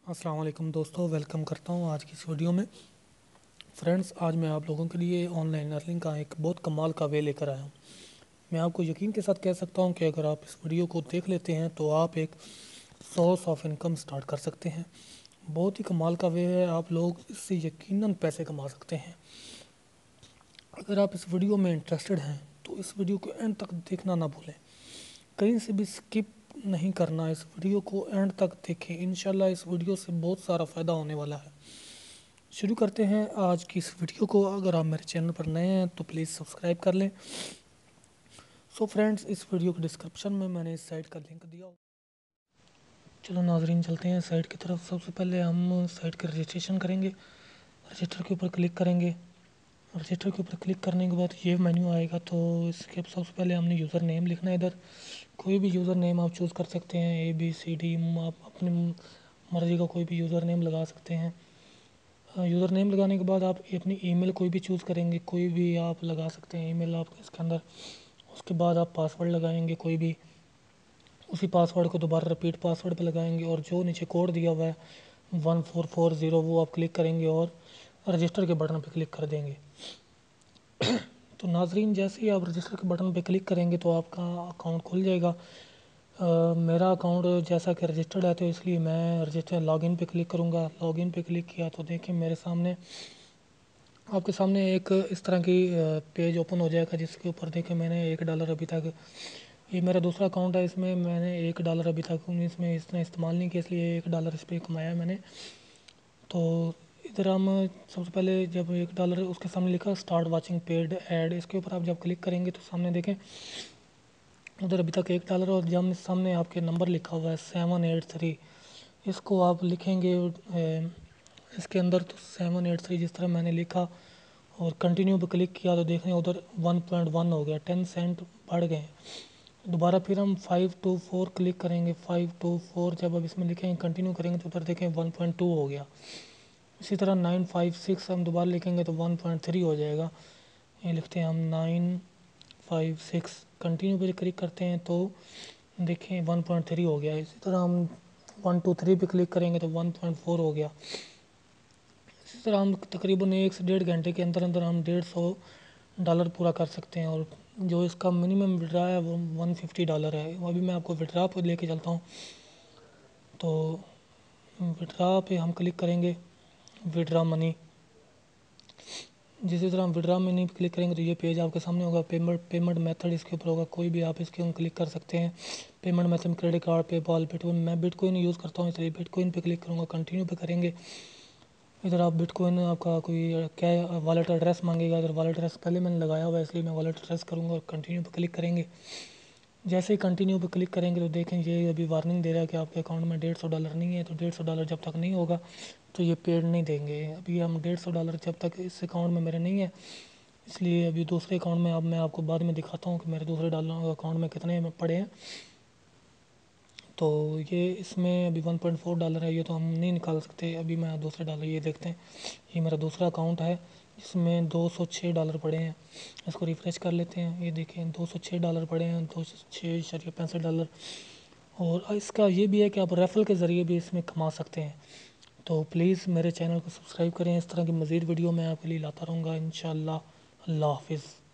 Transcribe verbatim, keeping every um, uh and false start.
अस्सलाम वालेकुम दोस्तों, वेलकम करता हूँ आज की इस वीडियो में। फ्रेंड्स, आज मैं आप लोगों के लिए ऑनलाइन अर्निंग का एक बहुत कमाल का वे लेकर आया हूँ। मैं आपको यकीन के साथ कह सकता हूँ कि अगर आप इस वीडियो को देख लेते हैं तो आप एक सोर्स ऑफ इनकम स्टार्ट कर सकते हैं। बहुत ही कमाल का वे है, आप लोग इससे यकीनन पैसे कमा सकते हैं। अगर आप इस वीडियो में इंटरेस्टेड हैं तो इस वीडियो को एंड तक देखना ना भूलें, कहीं से भी स्किप नहीं करना। इस वीडियो को एंड तक देखें, इंशाल्लाह इस वीडियो से बहुत सारा फ़ायदा होने वाला है। शुरू करते हैं आज की इस वीडियो को। अगर आप मेरे चैनल पर नए हैं तो प्लीज़ सब्सक्राइब कर लें। सो फ्रेंड्स, इस वीडियो के डिस्क्रिप्शन में मैंने इस साइट का लिंक दिया। चलो नाजरीन, चलते हैं साइट की तरफ। सबसे पहले हम साइट का रजिस्ट्रेशन करेंगे। रजिस्टर के ऊपर क्लिक करेंगे। रजिस्टर के ऊपर क्लिक करने के बाद ये मेन्यू आएगा, तो इसके सबसे पहले हमने यूज़र नेम लिखना है। इधर कोई भी यूज़र नेम आप चूज़ कर सकते हैं, ए बी सी डी, आप अपनी मर्ज़ी का कोई भी यूज़र नेम लगा सकते हैं। यूज़र नेम लगाने के बाद आप अपनी ईमेल कोई भी चूज़ करेंगे, कोई भी आप लगा सकते हैं ईमेल आप इसके अंदर। उसके बाद आप पासवर्ड लगाएंगे कोई भी, उसी पासवर्ड को दोबारा रिपीट पासवर्ड पे लगाएंगे और जो नीचे कोड दिया हुआ है वन फोर फोर ज़ीरो वो आप क्लिक करेंगे और रजिस्टर के बटन पे क्लिक कर देंगे। तो नाजरीन, जैसे ही आप रजिस्टर के बटन पे क्लिक करेंगे तो आपका अकाउंट खुल जाएगा। Uh, मेरा अकाउंट जैसा कि रजिस्टर्ड है तो इसलिए मैं रजिस्टर लॉगिन पे क्लिक करूँगा। लॉगिन पे क्लिक किया तो देखें मेरे सामने आपके सामने एक इस तरह की पेज ओपन हो जाएगा, जिसके ऊपर देखें मैंने एक डॉलर अभी तक, ये मेरा दूसरा अकाउंट है, इसमें मैंने एक डॉलर अभी तक इसमें इसने इस्तेमाल नहीं किया, इसलिए एक डॉलर इस पर कमाया मैंने। तो इधर हम सबसे पहले जब एक डॉलर उसके सामने लिखा स्टार्ट वाचिंग पेड ऐड, इसके ऊपर आप जब क्लिक करेंगे तो सामने देखें उधर अभी तक एक डॉलर और जब सामने आपके नंबर लिखा हुआ है सेवन एट थ्री, इसको आप लिखेंगे इसके अंदर। तो सेवन एट थ्री जिस तरह मैंने लिखा और कंटिन्यू पे क्लिक किया तो देखने उधर वन पॉइंट वन हो गया, टेन सेंट बढ़ गए। दोबारा फिर हम फाइव टू फोर क्लिक करेंगे। फाइव टू फोर जब अब इसमें लिखेंगे कंटिन्यू करेंगे तो उधर देखें वन पॉइंट टू हो गया। इसी तरह नाइन फाइव सिक्स हम दोबारा लिखेंगे तो वन पॉइंट थ्री हो जाएगा। ये लिखते हैं हम नाइन फाइव सिक्स, कंटिन्यू पे क्लिक करते हैं तो देखें वन पॉइंट थ्री हो गया। इसी तरह हम वन टू थ्री पे क्लिक करेंगे तो वन पॉइंट फोर हो गया। इसी तरह हम तकरीबन एक से डेढ़ घंटे के अंदर अंदर हम डेढ़ सौ डॉलर पूरा कर सकते हैं। और जो इसका मिनिमम विड्रा है वो वन फिफ्टी डॉलर है। अभी मैं आपको विड्रा पे लेके चलता हूँ। तो विड्रा पे हम क्लिक करेंगे, विड्रा मनी। जिस तरह हम विड्रा मनी पे क्लिक करेंगे तो ये पेज आपके सामने होगा। पेमेंट पेमेंट मेथड इसके ऊपर होगा, कोई भी आप इसके ऊपर क्लिक कर सकते हैं। Payment method credit card, PayPal, bitcoin. मैं बिटकॉइन यूज़ करता हूँ इसलिए बिटकॉइन पे क्लिक करूँगा, कंटिन्यू पे करेंगे। इधर आप बिटकॉइन आपका कोई क्या वॉलेट एड्रेस मांगेगा, इधर वॉलेट एड्रेस पहले मैंने लगाया हुआ है इसलिए मैं वॉलेट एड्रेस करूँगा और कंटिन्यू पे क्लिक करेंगे। जैसे ही कंटिन्यू पे क्लिक करेंगे तो देखें ये अभी वार्निंग दे रहा है कि आपके अकाउंट में डेढ़ सौ डॉलर नहीं है। तो डेढ़ सौ डॉलर जब तक नहीं होगा तो ये पेड नहीं देंगे। अभी हम डेढ़ सौ डॉलर जब तक इस अकाउंट में मेरे नहीं है, इसलिए अभी दूसरे अकाउंट में अब मैं आपको बाद में दिखाता हूँ कि मेरे दूसरे डॉलर अकाउंट में कितने में पड़े हैं। तो ये इसमें अभी वन पॉइंट फोर डॉलर है, ये तो हम नहीं निकाल सकते। अभी मैं दूसरे डॉलर ये देखते हैं, ये मेरा दूसरा अकाउंट है जिसमें दो सौ छः डॉलर पड़े हैं। इसको रिफ़्रेश कर लेते हैं, ये देखें दो सौ छः डॉलर पड़े हैं, दो सौ छः शरीय पैंसठ डॉलर। और इसका ये भी है कि आप रेफरल के ज़रिए भी इसमें कमा सकते हैं। तो प्लीज़ मेरे चैनल को सब्सक्राइब करें, इस तरह की मज़ीद वीडियो मैं आपके लिए लाता रहूँगा इंशाअल्लाह। अल्लाह हाफिज़।